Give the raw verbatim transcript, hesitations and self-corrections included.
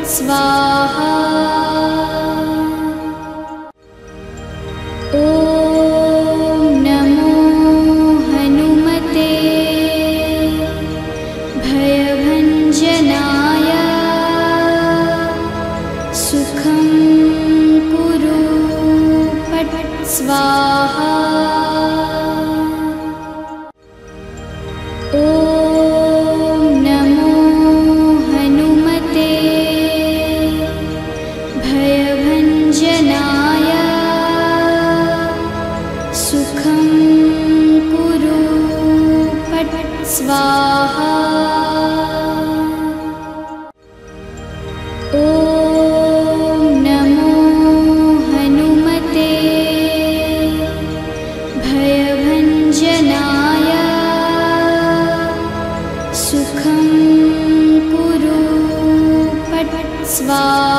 स्वाहा। ॐ नमो हनुमते भयभञ्जनाय। सुखं कुरु फट् स्वाहा। ॐ नमो हनुमते भयभञ्जनाय। सुखं कुरु फट् स्वाहा। ॐ नमो हनुमते भयभञ्जनाय। सुखं कुरु फट् स्वाहा।